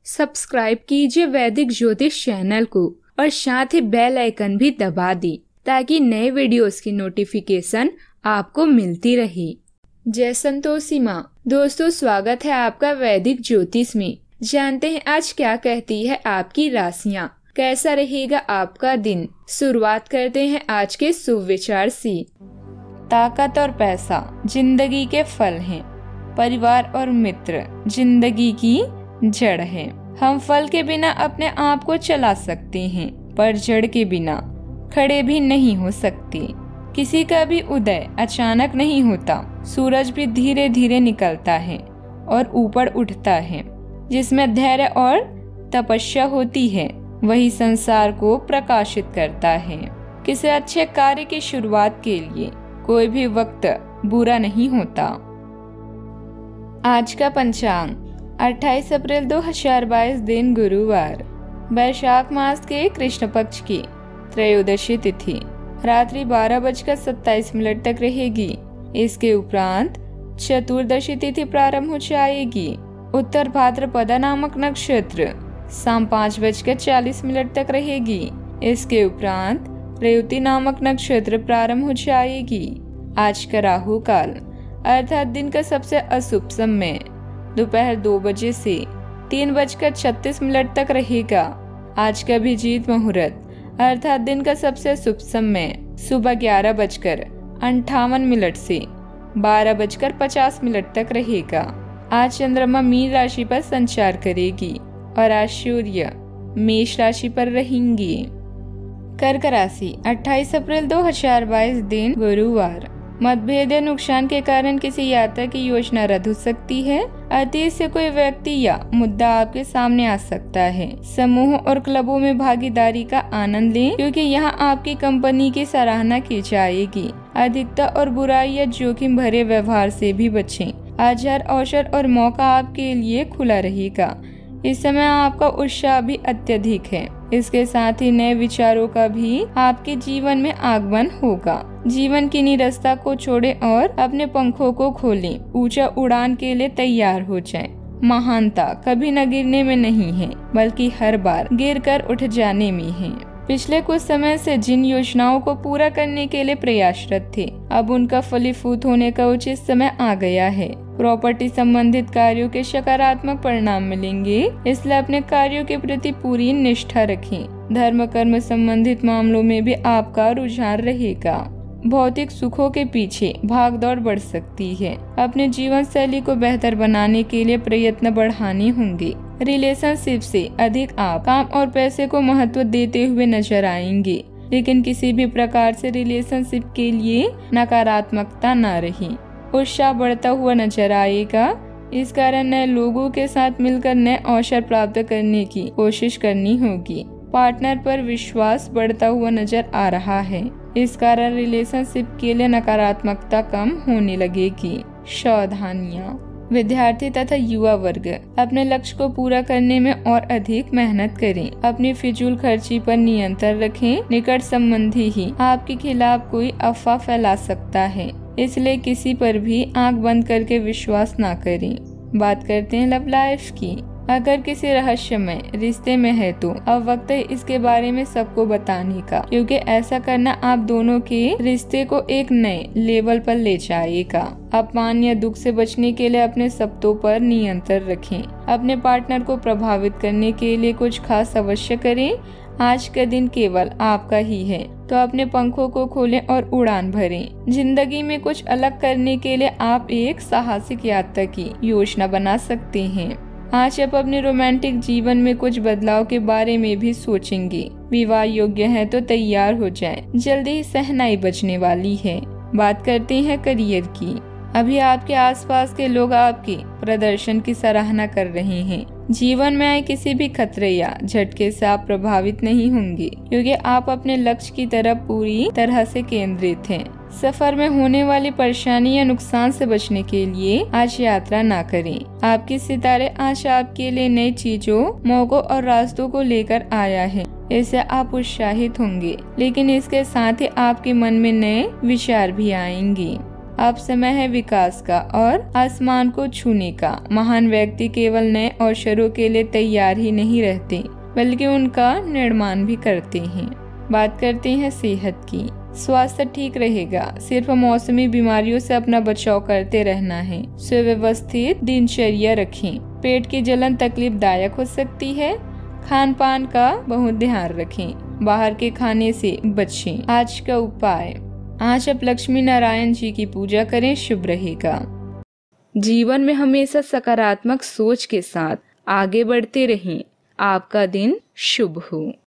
Subscribe कीजिए वैदिक ज्योतिष चैनल को और साथ ही बेल आइकन भी दबा दें ताकि नए वीडियोस की नोटिफिकेशन आपको मिलती रहे। जय संतोषी माँ। दोस्तों, स्वागत है आपका वैदिक ज्योतिष में। जानते हैं आज क्या कहती है आपकी राशियाँ, कैसा रहेगा आपका दिन। शुरुआत करते हैं आज के शुभ विचार से। ताकत और पैसा जिंदगी के फल हैं। परिवार और मित्र जिंदगी की जड़ है। हम फल के बिना अपने आप को चला सकते हैं, पर जड़ के बिना खड़े भी नहीं हो सकते। किसी का भी उदय अचानक नहीं होता। सूरज भी धीरे धीरे निकलता है और ऊपर उठता है। जिसमें धैर्य और तपस्या होती है वही संसार को प्रकाशित करता है। किसी अच्छे कार्य की शुरुआत के लिए कोई भी वक्त बुरा नहीं होता। आज का पंचांग 28 अप्रैल 2022 दिन गुरुवार, वैशाख मास के कृष्ण पक्ष की त्रयोदशी तिथि रात्रि 12:27 तक रहेगी। इसके उपरांत चतुर्दशी तिथि प्रारंभ हो जाएगी। उत्तर भाद्रपदा नामक नक्षत्र शाम 5:40 तक रहेगी। इसके उपरांत रेवती नामक नक्षत्र प्रारंभ हो जाएगी। आज का राहु काल अर्थात दिन का सबसे अशुभ समय दोपहर 2 बजे से 3:36 तक रहेगा। आज का अभिजीत मुहूर्त अर्थात दिन का सबसे शुभ समय सुबह 11:58 से 12:50 तक रहेगा। आज चंद्रमा मीन राशि पर संचार करेगी और आज सूर्य मेष राशि पर रहेंगी। कर्क राशि 28 अप्रैल 2022 दिन गुरुवार, मतभेद या नुकसान के कारण किसी यात्रा की योजना रद्द हो सकती है। अतीत से कोई व्यक्ति या मुद्दा आपके सामने आ सकता है। समूह और क्लबों में भागीदारी का आनंद लें क्योंकि यहाँ आपकी कंपनी की सराहना की जाएगी। अधिकता और बुराई या जोखिम भरे व्यवहार से भी बचें। आज हर अवसर और मौका आपके लिए खुला रहेगा। इस समय आपका उत्साह भी अत्यधिक है। इसके साथ ही नए विचारों का भी आपके जीवन में आगमन होगा। जीवन की निरस्ता को छोड़ें और अपने पंखों को खोलें। ऊंचा उड़ान के लिए तैयार हो जाएं। महानता कभी न गिरने में नहीं है, बल्कि हर बार गिरकर उठ जाने में है। पिछले कुछ समय से जिन योजनाओं को पूरा करने के लिए प्रयासरत थे, अब उनका फलीभूत होने का उचित समय आ गया है। प्रॉपर्टी संबंधित कार्यों के सकारात्मक परिणाम मिलेंगे, इसलिए अपने कार्यों के प्रति पूरी निष्ठा रखें। धर्म कर्म संबंधित मामलों में भी आपका रुझान रहेगा। भौतिक सुखों के पीछे भागदौड़ बढ़ सकती है। अपने जीवन शैली को बेहतर बनाने के लिए प्रयत्न बढ़ाने होंगे। रिलेशनशिप से अधिक आप काम और पैसे को महत्व देते हुए नजर आएंगे, लेकिन किसी भी प्रकार से रिलेशनशिप के लिए नकारात्मकता न रहे। उत्साह बढ़ता हुआ नजर आएगा। इस कारण नए लोगों के साथ मिलकर नए अवसर प्राप्त करने की कोशिश करनी होगी। पार्टनर पर विश्वास बढ़ता हुआ नजर आ रहा है। इस कारण रिलेशनशिप के लिए नकारात्मकता कम होने लगेगी। सावधानियां। विद्यार्थी तथा युवा वर्ग अपने लक्ष्य को पूरा करने में और अधिक मेहनत करें। अपनी फिजूल खर्ची पर नियंत्रण रखें। निकट संबंधी ही आपके खिलाफ कोई अफवाह फैला सकता है, इसलिए किसी पर भी आंख बंद करके विश्वास ना करें। बात करते हैं लव लाइफ की। अगर किसी रहस्यमय रिश्ते में है तो अब वक्त है इसके बारे में सबको बताने का, क्योंकि ऐसा करना आप दोनों के रिश्ते को एक नए लेवल पर ले जाएगा। अपमान या दुख से बचने के लिए अपने शब्दों पर नियंत्रण रखें। अपने पार्टनर को प्रभावित करने के लिए कुछ खास अवश्य करें। आज का दिन केवल आपका ही है, तो अपने पंखों को खोलें और उड़ान भरें। जिंदगी में कुछ अलग करने के लिए आप एक साहसिक यात्रा की योजना बना सकते हैं। आज आप अपने रोमांटिक जीवन में कुछ बदलाव के बारे में भी सोचेंगे। विवाह योग्य है तो तैयार हो जाएं। जल्दी ही सहनाई बजने वाली है। बात करते हैं करियर की। अभी आपके आसपास के लोग आपके प्रदर्शन की सराहना कर रहे हैं। जीवन में आए किसी भी खतरे या झटके से आप प्रभावित नहीं होंगे, क्योंकि आप अपने लक्ष्य की तरफ पूरी तरह से केंद्रित हैं। सफर में होने वाली परेशानी या नुकसान से बचने के लिए आज यात्रा ना करें। आपके सितारे आज आपके लिए नई चीजों, मौकों और रास्तों को लेकर आया है। इससे आप उत्साहित होंगे, लेकिन इसके साथ ही आपके मन में नए विचार भी आएंगे। अब समय है विकास का और आसमान को छूने का। महान व्यक्ति केवल नए अवसरों के लिए तैयार ही नहीं रहते बल्कि उनका निर्माण भी करते हैं। बात करते हैं सेहत की। स्वास्थ्य ठीक रहेगा, सिर्फ मौसमी बीमारियों से अपना बचाव करते रहना है। सुव्यवस्थित दिनचर्या रखें। पेट की जलन तकलीफदायक हो सकती है, खान पान का बहुत ध्यान रखें। बाहर के खाने से बचें। आज का उपाय, आज आप लक्ष्मी नारायण जी की पूजा करें, शुभ रहेगा। जीवन में हमेशा सकारात्मक सोच के साथ आगे बढ़ते रहें। आपका दिन शुभ हो।